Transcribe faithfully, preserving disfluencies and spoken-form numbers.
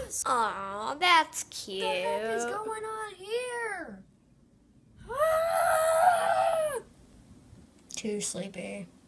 Aw, that's cute. What the heck is going on here? Too sleepy.